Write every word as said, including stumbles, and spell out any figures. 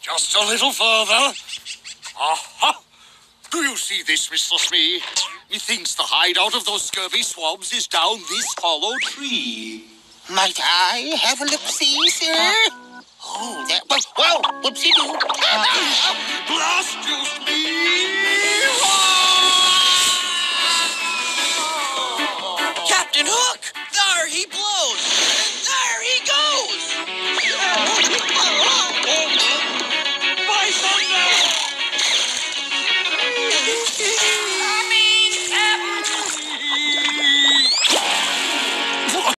Just a little further. Aha! Do you see this, Mister Smee? Methinks the hideout of those scurvy swabs is down this hollow tree. Might I have a look-see, sir? Oh, that was... Well, whoopsie-doo. Blast you, Smee!